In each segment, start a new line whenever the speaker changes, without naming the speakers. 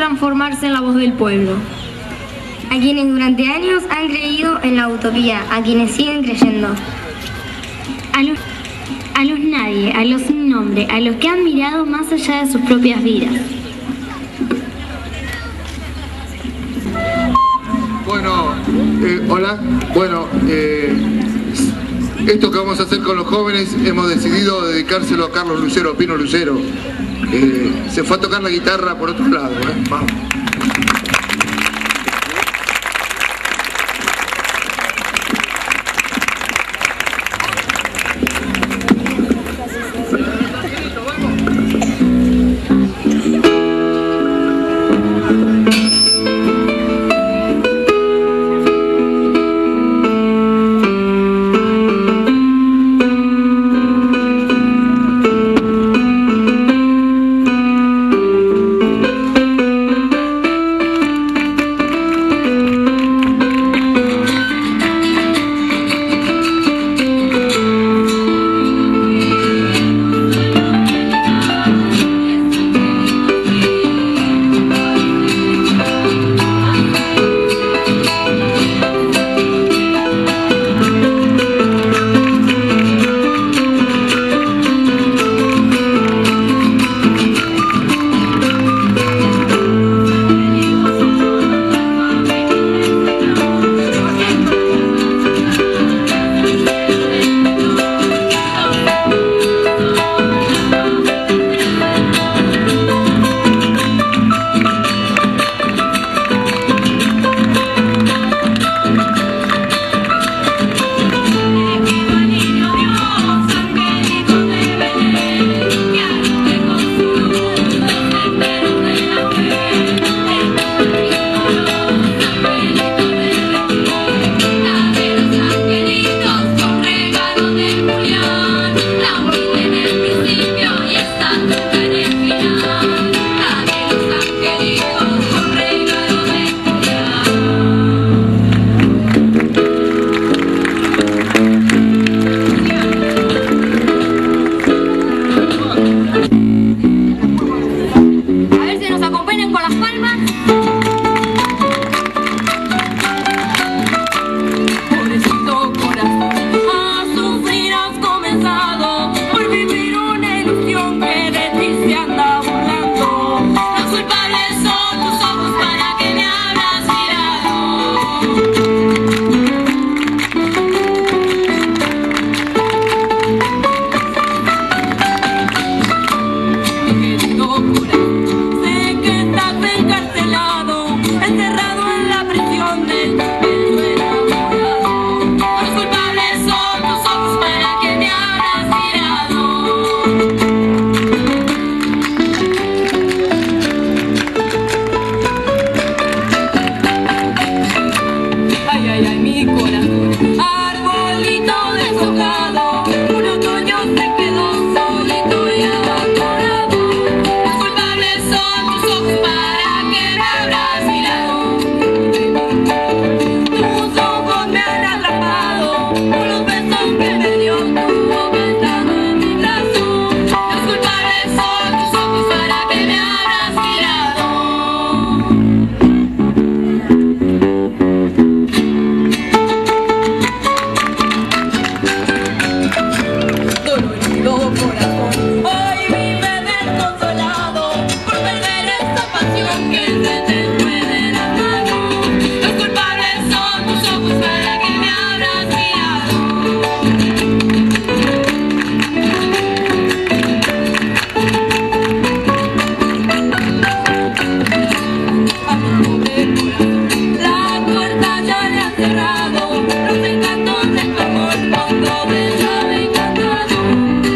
transformarse en la voz del pueblo.
A quienes durante años han creído en la utopía, a quienes siguen creyendo.
A los nadie, a los sin nombre, a los que han mirado más allá de sus propias vidas.
Bueno, hola. Bueno, esto que vamos a hacer con los jóvenes hemos decidido dedicárselo a Carlos Lucero, Pino Lucero. Se fue a tocar la guitarra por otro lado, Vamos.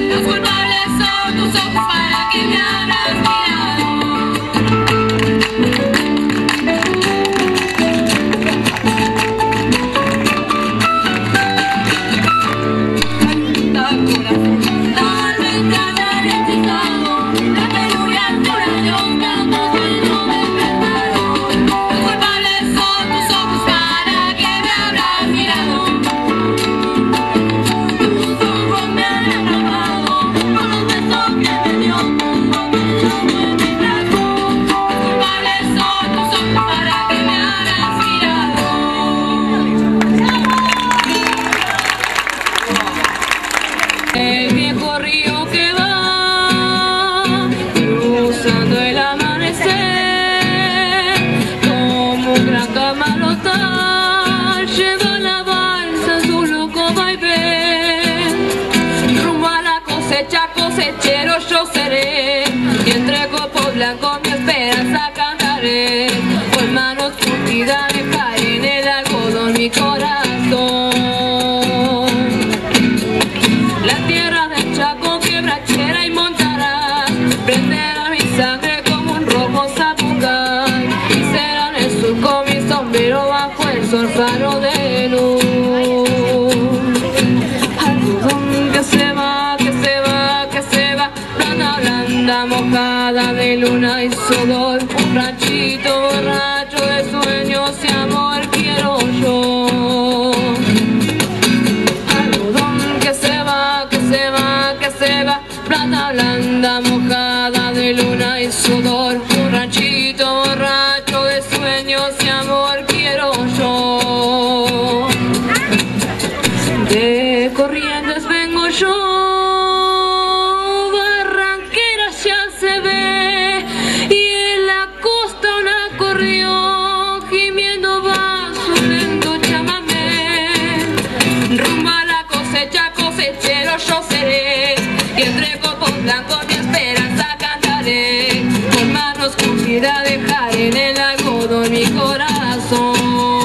Tus ojos para que me abras mirado. pared, con manos curtidas dejaré en el algodón mi corazón. La tierra del Chaco quebrachera y montará, prenderá mi sangre como un rojo zapucay, y será en el surco mi sombrero bajo el sol faro de luz. Algodón que se va, que se va, que se va, plana blanda mojada de luna y sudor, un ranchito borracho de sueños y amor quiero yo. Algodón que se va, que se va, que se va, plata blanda mojada de luna y sudor, un ranchito borracho de sueños y amor quiero yo. De Corrientes vengo yo, Barranqueras ya se ve, y en la costa un acordeón gimiendo va su lento chamamé. Rumbo a la cosecha, cosechero yo seré, y entre copos blancos mi esperanza cantaré, con manos curtidas dejaré en el algodón mi corazón.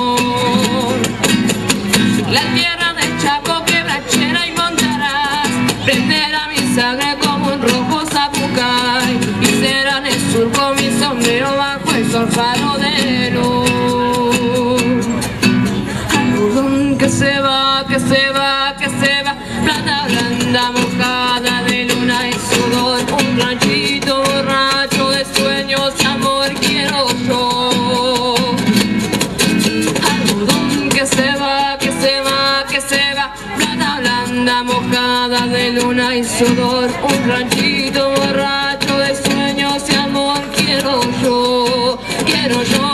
La tierra del Chaco quebrachera y montarás, prenderá mi sangre como un rojo zapucay, y será en el surco mi sombrero bajo el sol faro de luz. Algodón que se va, que se va, que se va, plata blanda mojada de luna y sudor, un ranchito borracho de sueños y amor quiero yo. Algodón que se va, que se va, que se va, plata blanda mojada de luna y sudor, un ranchito borracho de sueños y amor quiero yo, quiero yo.